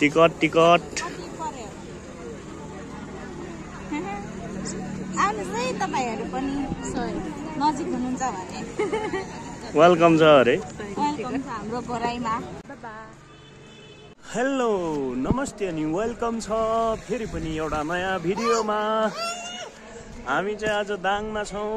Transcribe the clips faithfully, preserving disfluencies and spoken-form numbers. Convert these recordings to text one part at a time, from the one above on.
Ticket ticket welcome छ अरे hello नमस्ते अनि वेलकम छ फेरि पनि एउटा नयाँ भिडियोमा। हामी चाहिँ आज दाङमा छौँ।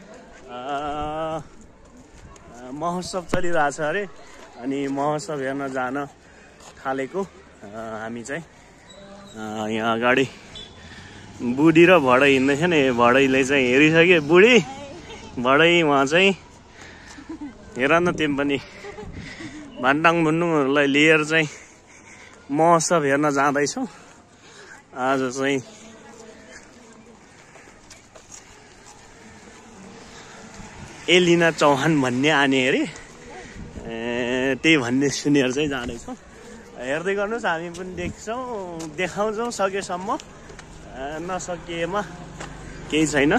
महोत्सव चलिरहेछ अरे अनि महोत्सव हेर्न जान थालेको। हामी चाहिँ यहाँ अगाडि बुढी र भडै हिँड्दैछ नि। भडैले चाहिँ हेरिसक्यो बुढी भडै उहाँ चाहिँ हेर न तिमी पनि भान्डाङ भुन्डुङहरूलाई लिएर चाहिँ महोत्सव हेर्न जाँदैछौँ। आज चाहिँ एलिना चौहान भन्ने आने अरे त्यही भन्ने सुनेर चाहिँ जाँदैछौँ। हेर्दै गर्नुहोस् हामी पनि देख्छौँ देखाउँछौँ सकेसम्म। नसकिएमा केही छैन।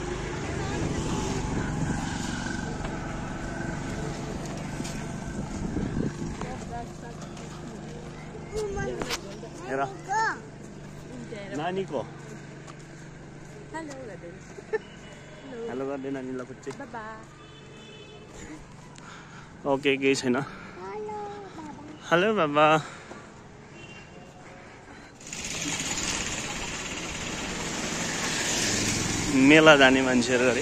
हेर नानीको हेलो गर्दै नानीलाई पुच्चे ओके केही छैन। हेलो बाबा मेला जाने मान्छेहरू अरे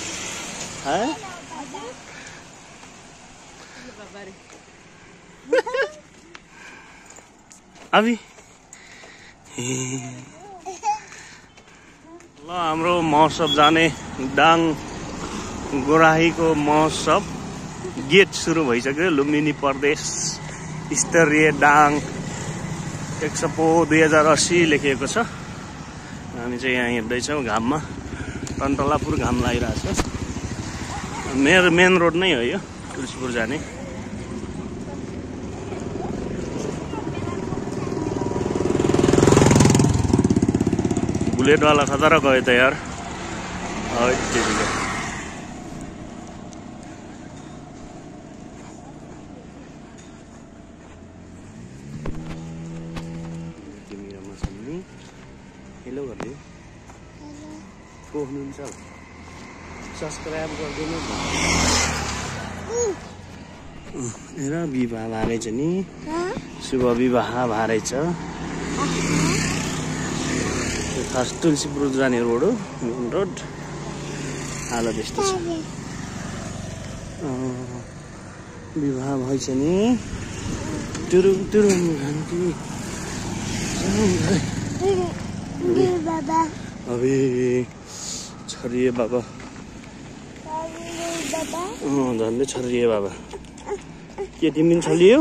अभी ल हाम्रो महोत्सव जाने दाङ गोराहीको महोत्सव गेट सुरु भइसक्यो। लुम्बिनी प्रदेश स्तरीय दाङ एक्सपो दुई हजार अस्सी लेखिएको छ। हामी चाहिँ यहाँ हिँड्दैछौँ घाममा। टन्टलापुर घाम लागिरहेको छ। मेरो मेन रोड नै हो यो तुलसीपुर जाने। बुलेट वाला खतरा गयो त यार। हेलो गरिदियो को हुनुहुन्छ सब्सक्राइब गरिदिनु हेर विवाह भएछ नि। शुभ विवाह भएछ। खास तुलसीपुर जाने रोड हो मेन रोड। हाल त्यस्तो छ। विवाह भएछ नि। टुरुङ टुरुङ घन्टी अबे छरिए बाबा झन्डै छरिए बाबा। के तिमी पनि छलियौ?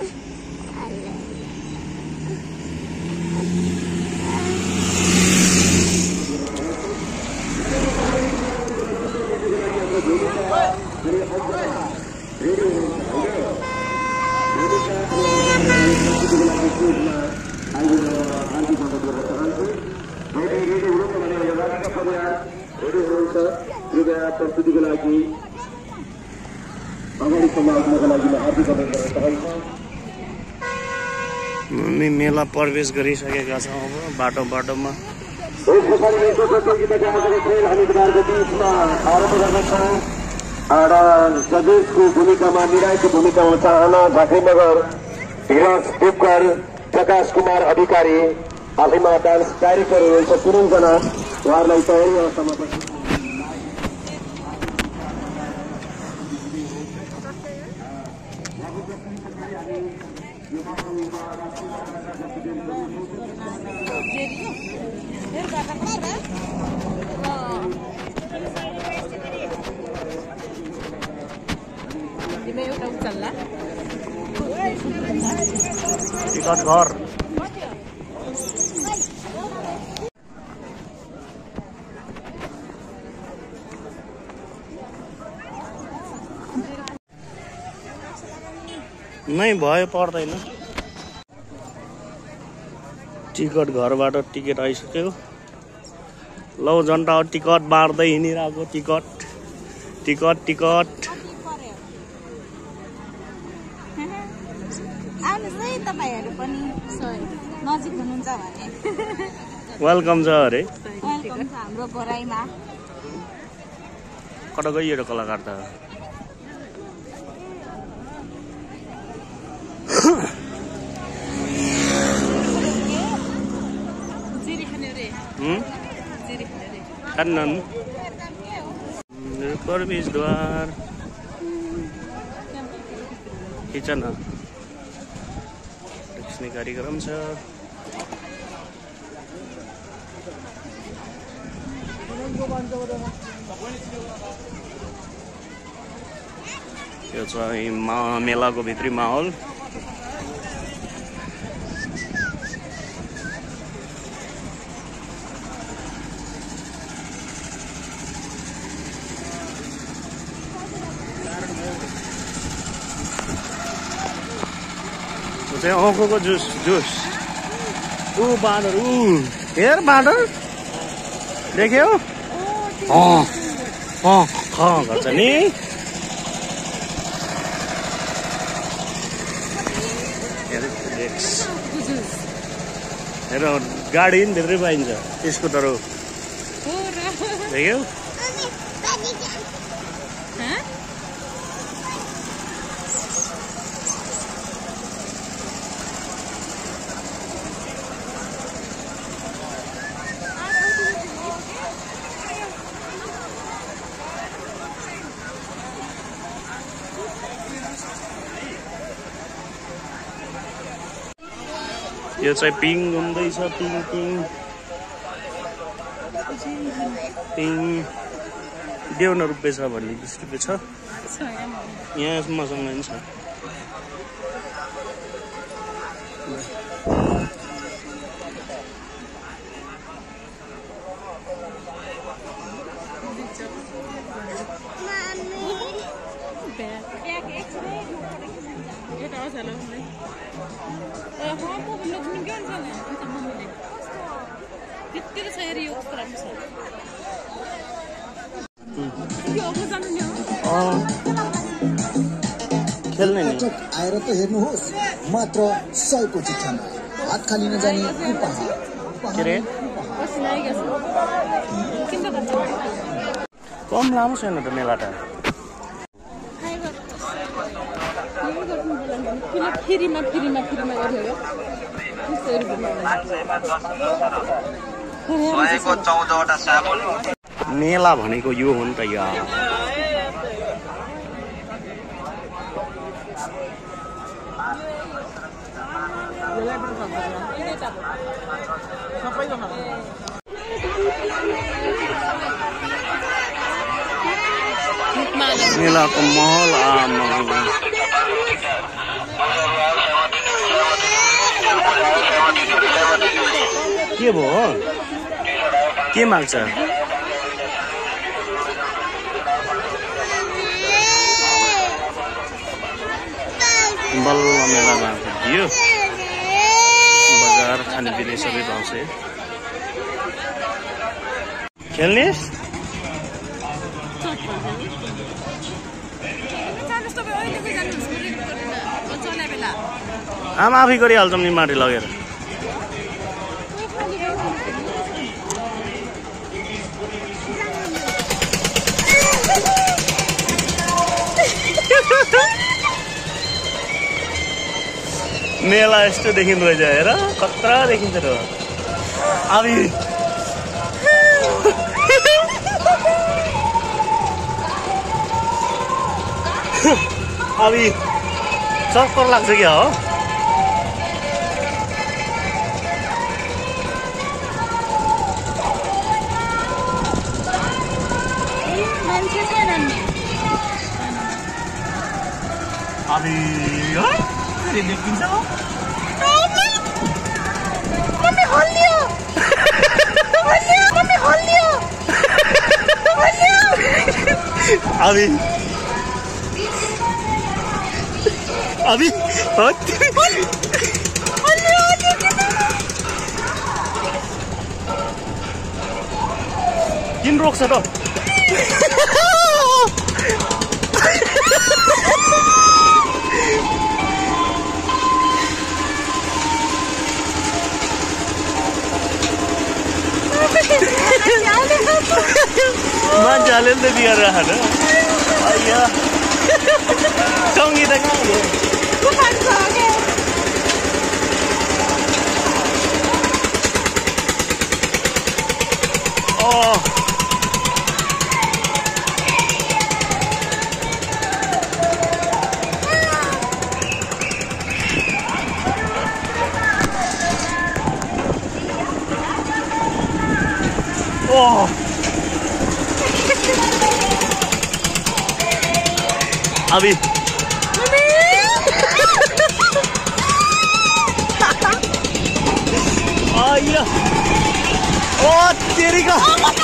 प्रस्तुतिको लागि अगाडि समाउनका लागि हार्दिक अभिनन्दन हामी मेला प्रवेश गरिसकेका छौँ। अब बाटो बाटोमा जजेसको भूमिकामा निर्णायकको भूमिकामा चाहना झाँक्रीनगर धीरज देवकर प्रकाश कुमार अधिकारी आफैमा डान्स डाइरेक्टर हुनुहुन्छ तिनजना। उहाँहरूलाई तयारी अवस्थामा टिकट घर नै भयो पर्दैन। टिकट घरबाट टिकट आइसक्यो। लौ जनता टिकट बाँड्दै हिँडिरहेको। टिकट टिकट टिकट आउनुहोस् है तपाईँहरू पनि नजिक हुनुहुन्छ भने वेलकम छ अरे वेलकम छ हाम्रो घोराइमा कता गइयो र कलाकार त खानन् प्रवेशद्वार किचन दक्षिणी कार्यक्रम छ यो चाहिँ मेलाको भित्री माहौल चाहिँ औँखोको जुस जुस ऊ बाँदर ऊ हेर बाँदर देख्यौ अँ अँ ख गर्छ नि हेर गाडी पनि भित्रै पाइन्छ स्कुटरहरू देख्यौ यो चाहिँ पिङ घुम्दैछ पिङ पिङ पिङ देउन रुपियाँ छ भन्ने बिस रुपियाँ छ यहाँ मसँग पनि छ खेल्ने नि आएर त हेर्नुहोस् मात्र सयको चिठामा हात खाली नजाने उपहार के रे कम लामो छैन त मेला त फ्रीमा फ्रीमा फ्रीमा गर्नु मेला भनेको यो हो नि त यार मेलाको महल आमा के भयो के माग्छ बल्ल मेलामा दियो बजार खानेपिने सबै पाउँछ खेल्ने आमा आफै गरिहाल्छौँ नि माटी लगेर मेला यस्तो देखिँदो रहेछ हेर कत्रा देखिन्छ र अभी अभी चक्कर लाग्छ क्या हो अभी देखिन्छ मम्मी हल्लियो मम्मी हल्लियो अभी अभी किन रोक्छ त बर्थडे बियर राखेर अಯ್या सङ्गीत कहाँ हो Oh. Abi. Oh iya. Oh, तेरी का.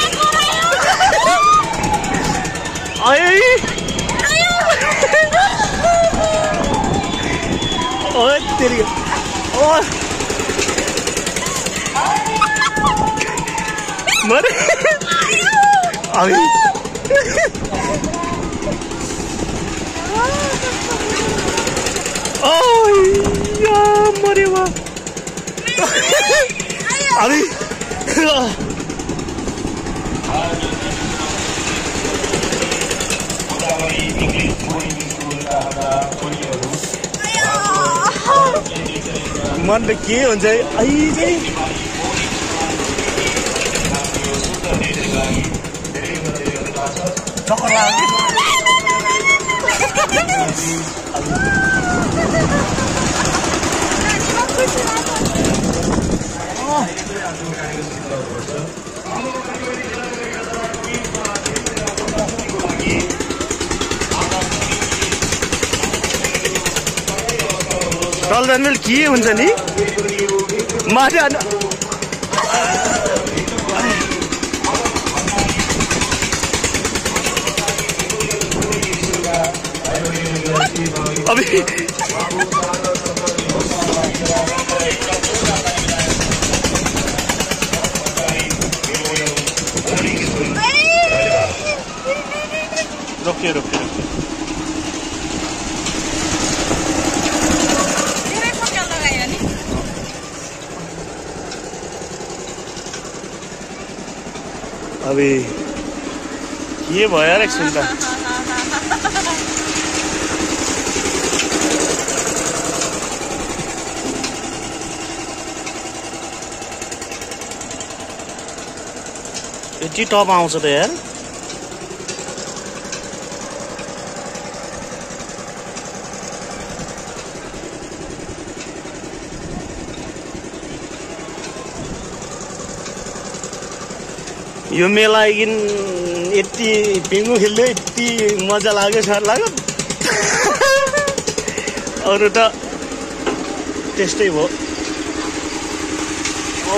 Ay. Oh, तेरी का. Oh. मरे आई या मरे वाह अभी मन त के हुन्छ आई चाहिँ चक्कर लाग्यो टलजनमेल के हुन्छ नि माथि अभी रोकिए रोकिए अभी ये भयो यार एकछिन त यति टप आउँछ त यार यो मेला एकदिन यति पिङ्गु खेल्दै यति मजा लाग्यो सर लाग्यो अरू त त्यस्तै भयो ओ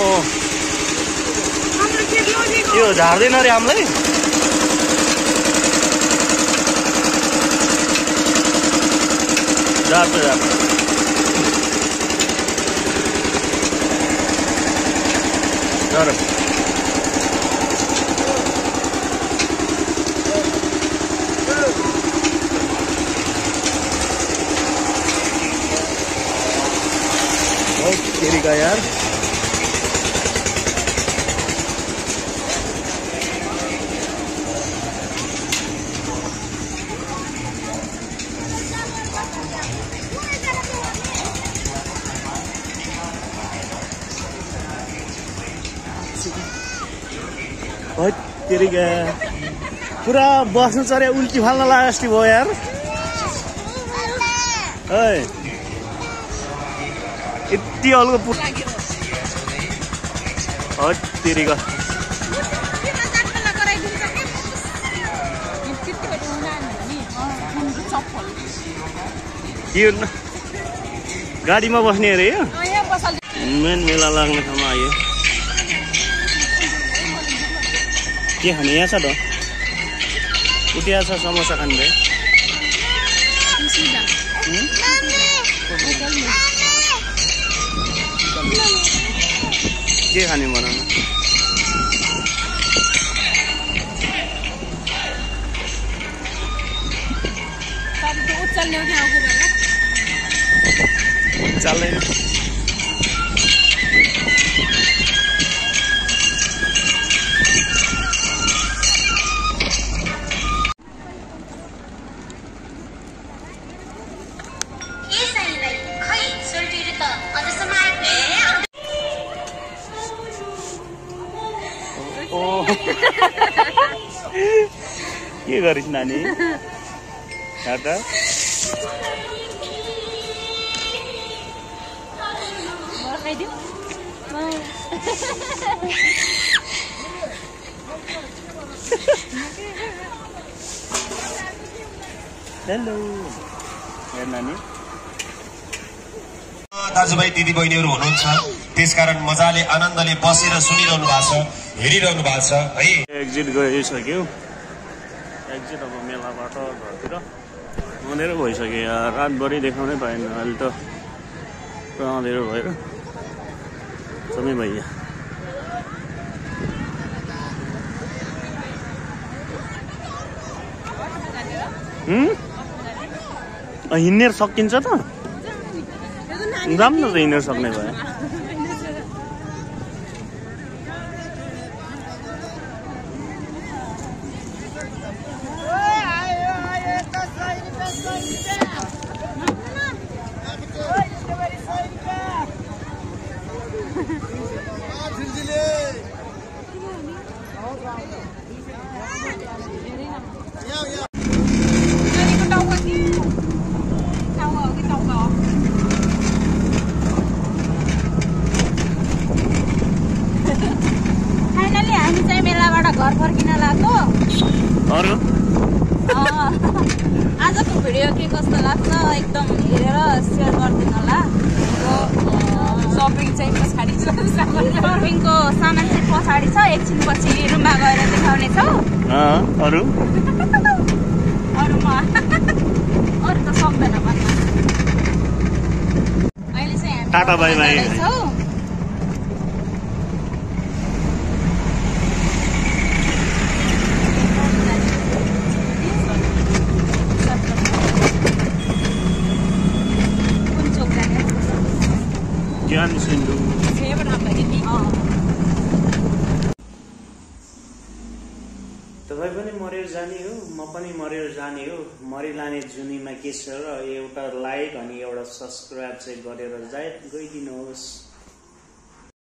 यो झार्दैन रे हामीलाई झार्छ झार्छ झार तेरी का यार तेरी का पूरा बस्नु चरे उल्टी फाल्न लाग्यो जस्तै भयो यार ओइ यति अल्गो पुरा तेरी का के गाडीमा बस्ने अरे यो मेन मेला लाग्ने ठाउँमा आयो के खाने यहाँ छ त उठिया छ समोसा खाने भाइ के खाने बनाउनु चल्दैन के गरिस् नानी हेर्दा हेलो हेर नानी दाजुभाइ दिदीबहिनीहरू हुनुहुन्छ त्यसकारण मजाले आनन्दले बसेर सुनिरहनु भएको छ हेरिरहनु भएको छ है एक्जिट गइसक्यो एक्जिट अब मेलाबाट घरतिर अँधेरो भइसक्यो यार रातभरि देखाउनै पाएन अहिले त पुरा अँधेरो भयो समय भइया हिँड्ने सकिन्छ त जाम न त हिँडेर सक्ने भयो घर फर्किन लाग्यो अरू आजको भिडियो के कस्तो लाग्छ एकदम हेरेर सेयर गरिदिनु होला सपिङ चाहिँ पछाडि छ सपिङको सामान चाहिँ पछाडि छ एकछिनपछि रुममा गएर देखाउने छौ अरू अरूमा अरू त सक्दैन भन्न अहिले चाहिँ हामी टाटा बाइ बाइ छौ ज्ञान सिन्धु तपाईँ पनि मरेर जाने हो म पनि मरेर जाने हो मरिलाने जुनीमा के छ र एउटा लाइक अनि एउटा सब्सक्राइब चाहिँ गरेर जाए गइदिनुहोस्।